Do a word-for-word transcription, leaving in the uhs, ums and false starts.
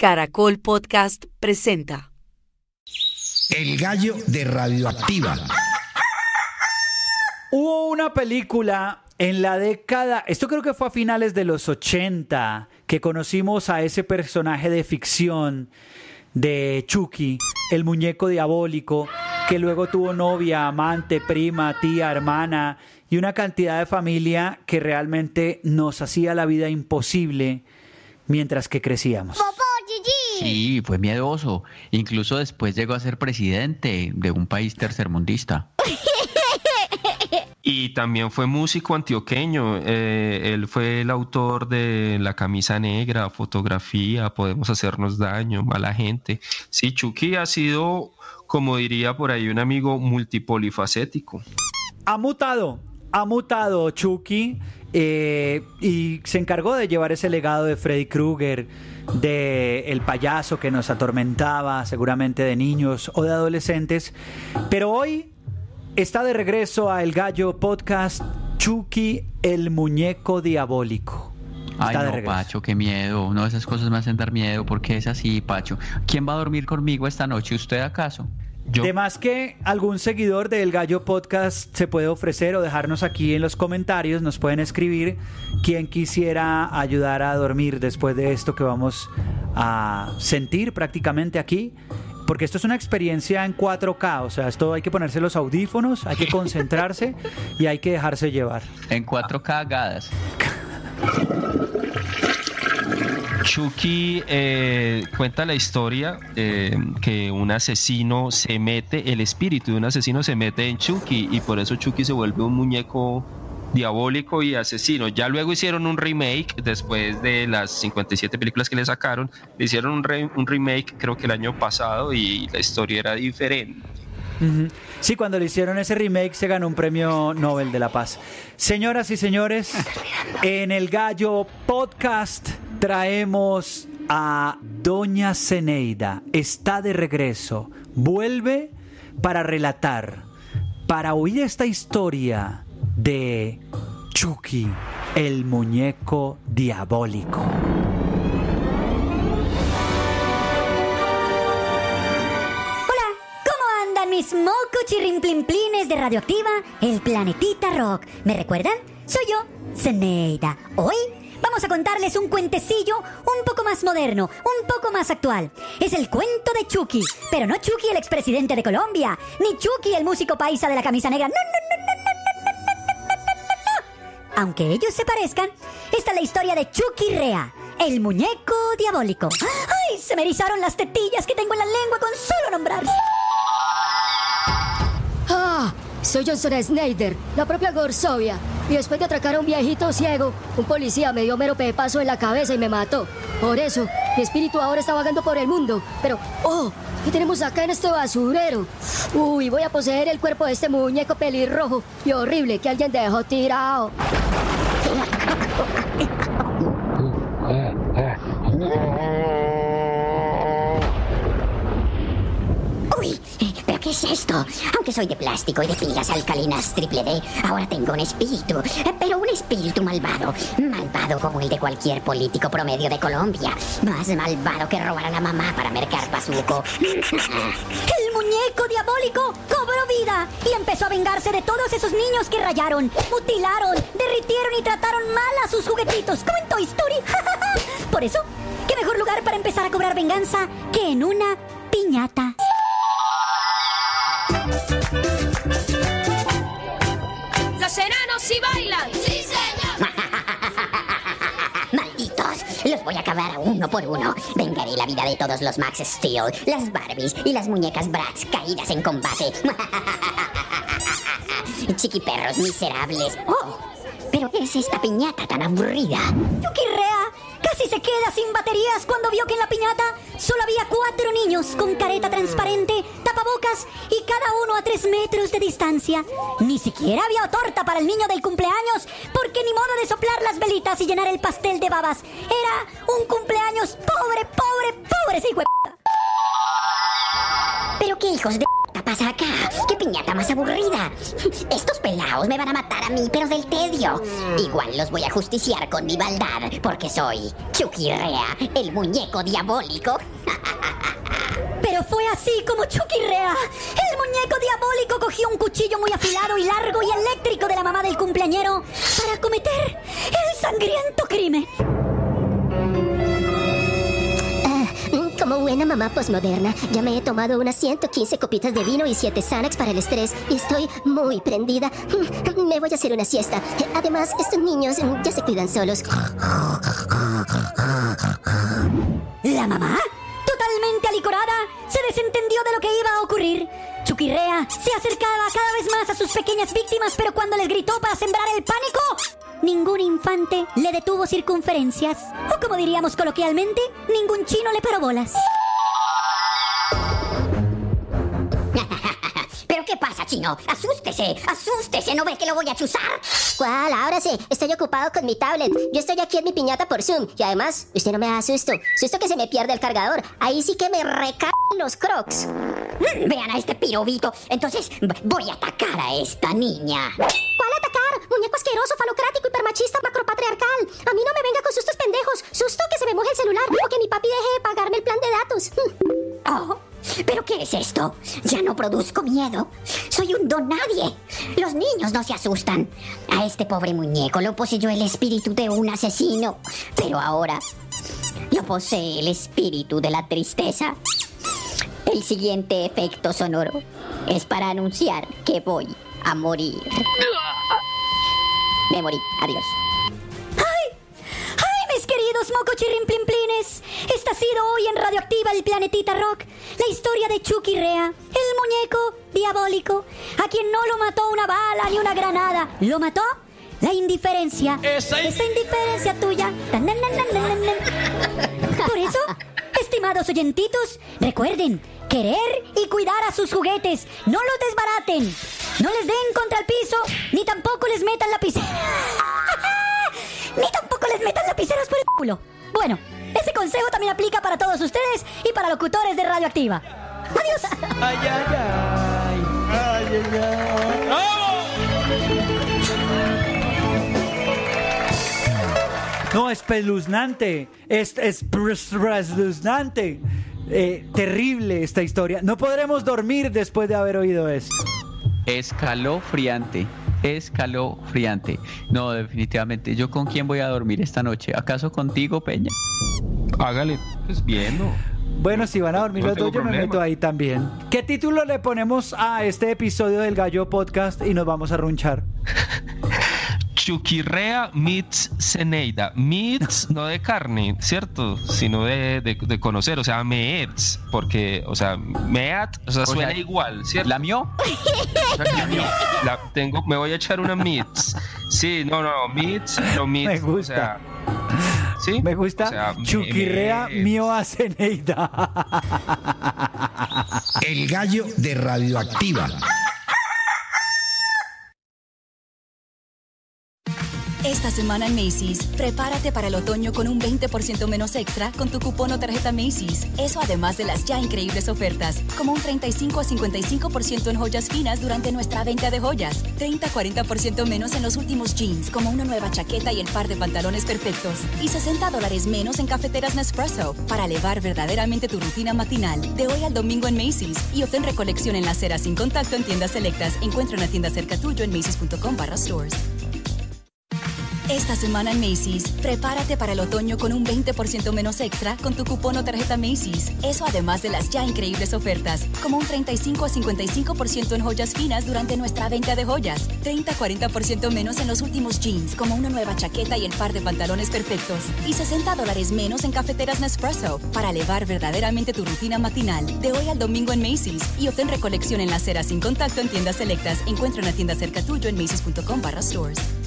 Caracol Podcast presenta El gallo de Radioactiva. Hubo una película en la década, esto creo que fue a finales de los ochenta, que conocimos a ese personaje de ficción de Chucky, el muñeco diabólico, que luego tuvo novia, amante, prima, tía, hermana y una cantidad de familia que realmente nos hacía la vida imposible mientras que crecíamos. Sí, fue miedoso. Incluso después llegó a ser presidente de un país tercermundista. Y también fue músico antioqueño. Eh, él fue el autor de La camisa negra, Fotografía, Podemos hacernos daño, Mala gente. Sí, Chucky ha sido, como diría por ahí un amigo, multipolifacético. Ha mutado, ha mutado Chucky eh, y se encargó de llevar ese legado de Freddy Krueger, de el payaso que nos atormentaba, seguramente de niños o de adolescentes. Pero hoy está de regreso a El Gallo Podcast Chucky, el muñeco diabólico. Está Ay, de no, regreso. Pacho, qué miedo. No, esas cosas me hacen dar miedo. ¿Por qué es así, Pacho? ¿Quién va a dormir conmigo esta noche? ¿Usted acaso? Yo. De más que algún seguidor de El Gallo Podcast se puede ofrecer o dejarnos aquí en los comentarios, nos pueden escribir quien quisiera ayudar a dormir después de esto que vamos a sentir prácticamente aquí. Porque esto es una experiencia en cuatro K, o sea, esto hay que ponerse los audífonos, hay que concentrarse y hay que dejarse llevar. En cuatro cagadas. Chucky eh, cuenta la historia eh, que un asesino se mete, el espíritu de un asesino se mete en Chucky y por eso Chucky se vuelve un muñeco diabólico y asesino. Ya luego hicieron un remake, después de las cincuenta y siete películas que le sacaron, le hicieron un, re, un remake creo que el año pasado y la historia era diferente. Uh-huh. Sí, cuando le hicieron ese remake se ganó un premio Nobel de la Paz. Señoras y señores, en El Gallo Podcast traemos a Doña Zeneida. Está de regreso, vuelve para relatar, para oír esta historia de Chucky, el muñeco diabólico. Hola, ¿cómo andan mis mocos chirrimplimplines de Radioactiva, el planetita rock? ¿Me recuerdan? Soy yo, Zeneida. Hoy vamos a contarles un cuentecillo un poco más moderno, un poco más actual. Es el cuento de Chucky, pero no Chucky el expresidente de Colombia, ni Chucky el músico paisa de la camisa negra. No, no, no, no, no, no, no, no, no, no. Aunque ellos se parezcan, esta es la historia de Chucky Rea, el muñeco diabólico. ¡Ay! Se me erizaron las tetillas que tengo en la lengua con solo nombrar. ¡Ah! Soy Johnson Snyder, la propia Gorsovia. Y después de atracar a un viejito ciego, un policía me dio mero pepazo en la cabeza y me mató. Por eso, mi espíritu ahora está vagando por el mundo. Pero, ¡oh! ¿Qué tenemos acá en este basurero? Uy, voy a poseer el cuerpo de este muñeco pelirrojo y horrible que alguien dejó tirado. Uy, ¿pero qué es esto? Aunque soy de plástico y de pilas alcalinas triple D, ahora tengo un espíritu, pero un espíritu malvado. Malvado como el de cualquier político promedio de Colombia. Más malvado que robar a la mamá para mercar pazuco. El muñeco diabólico cobró vida y empezó a vengarse de todos esos niños que rayaron, mutilaron, derritieron y trataron mal a sus juguetitos, como en Toy Story. Por eso, ¿qué mejor lugar para empezar a cobrar venganza que en una piñata? ¡Los enanos sí bailan! ¡Sí, señor! ¡Malditos! Los voy a acabar uno por uno. Vengaré la vida de todos los Max Steel, las Barbies y las muñecas Bratz caídas en combate. Chiquiperros miserables. ¡Oh! ¿Pero qué es esta piñata tan aburrida? Chucky Rea casi se queda sin baterías cuando vio que en la piñata solo había cuatro niños con careta transparente, tapabocas y cada uno a tres metros de distancia. Ni siquiera había torta para el niño del cumpleaños, porque ni modo de soplar las velitas y llenar el pastel de babas. Era un cumpleaños pobre, pobre, pobre ese hijo de p***. ¿Pero qué hijos de p*** pasa acá? ¿Qué piñata está más aburrida. Estos pelados me van a matar a mí, pero del tedio. Igual los voy a justiciar con mi maldad, porque soy Chucky Rea, el muñeco diabólico. Pero fue así como Chucky Rea, el muñeco diabólico, cogió un cuchillo muy afilado y largo y eléctrico de la mamá del cumpleañero para cometer el sangriento crimen. Como buena mamá posmoderna, ya me he tomado unas ciento quince copitas de vino y siete Xanax para el estrés y estoy muy prendida. Me voy a hacer una siesta. Además, estos niños ya se cuidan solos. La mamá, totalmente alicorada, se desentendió de lo que iba a ocurrir. Chucky Rea se acercaba cada vez más a sus pequeñas víctimas, pero cuando les gritó para sembrar el pánico, ningún infante le detuvo circunferencias. O como diríamos coloquialmente, ningún chino le paró bolas. ¿Pero qué pasa, chino? ¡Asústese! ¡Asústese! ¿No ve que lo voy a chuzar? ¿Cuál? Ahora sí. Estoy ocupado con mi tablet. Yo estoy aquí en mi piñata por Zoom. Y además, usted no me da susto. Susto que se me pierde el cargador. Ahí sí que me recaen los crocs. Mm, vean a este pirobito. Entonces, voy a atacar a esta niña. ¿Cuál atacar? Muñeco asqueroso, falocrático, hipermachista, macropatriarcal. A mí no me venga con sustos pendejos. Susto que se me moje el celular o que mi papi deje de pagarme el plan de datos. Oh, ¿pero qué es esto? Ya no produzco miedo. Soy un don nadie. Los niños no se asustan. A este pobre muñeco lo poseyó el espíritu de un asesino. Pero ahora lo posee el espíritu de la tristeza. El siguiente efecto sonoro es para anunciar que voy a morir. Me morí. Adiós. ¡Ay! ¡Ay, mis queridos mocochirrimplimplines! Esta ha sido hoy en Radioactiva, el Planetita Rock, la historia de Chucky Rea, el muñeco diabólico, a quien no lo mató una bala ni una granada. ¿Lo mató? La indiferencia. Esa, Esa indiferencia tuya. Tan, nan, nan, nan, nan, nan. Por eso, estimados oyentitos, recuerden querer y cuidar a sus juguetes. No los desbaraten. No les den contra el piso, ni tampoco les metan lapiceros. Ni tampoco les metan lapiceros por el culo. Bueno, ese consejo también aplica para todos ustedes y para locutores de Radioactiva. Adiós. Ay, ay, ay. Ay, ay, ay. ¡Vamos! No, espeluznante. Es espeluznante. Eh, terrible esta historia. No podremos dormir después de haber oído esto. Escalofriante. Escalofriante. No, definitivamente. ¿Yo con quién voy a dormir esta noche? ¿Acaso contigo, Peña? Hágale, pues bien, ¿no? Bueno, si van a dormir No los dos, tengo yo me problema. meto ahí también. ¿Qué título le ponemos a este episodio del Gallo Podcast y nos vamos a runchar? Chucky Rea meets Zeneida. Meets no de carne, ¿cierto? Sino de, de, de conocer, o sea, meets, porque, o sea, meat, o sea, O suena sea, igual, ¿cierto? ¿La mió? O sea, que la, mía- la tengo, me voy a echar una meets. Sí, no, no, meets, no meets. Me gusta. O sea, ¿sí? Me gusta. O sea, Chucky Rea meets. mío a Zeneida. El gallo de Radioactiva. Esta semana en Macy's, prepárate para el otoño con un veinte por ciento menos extra con tu cupón o tarjeta Macy's. Eso además de las ya increíbles ofertas, como un treinta y cinco a cincuenta y cinco por ciento en joyas finas durante nuestra venta de joyas, treinta a cuarenta por ciento menos en los últimos jeans, como una nueva chaqueta y el par de pantalones perfectos, y sesenta dólares menos en cafeteras Nespresso para elevar verdaderamente tu rutina matinal. De hoy al domingo en Macy's, y obtén recolección en la acera sin contacto en tiendas selectas. Encuentra una tienda cerca tuyo en macy's.com barra stores. Esta semana en Macy's, prepárate para el otoño con un veinte por ciento menos extra con tu cupón o tarjeta Macy's. Eso además de las ya increíbles ofertas, como un treinta y cinco a cincuenta y cinco por ciento en joyas finas durante nuestra venta de joyas, treinta a cuarenta por ciento menos en los últimos jeans, como una nueva chaqueta y el par de pantalones perfectos, y sesenta dólares menos en cafeteras Nespresso para elevar verdaderamente tu rutina matinal. De hoy al domingo en Macy's, y obtén recolección en la acera sin contacto en tiendas selectas. Encuentra una tienda cerca tuyo en macy's.com barra stores.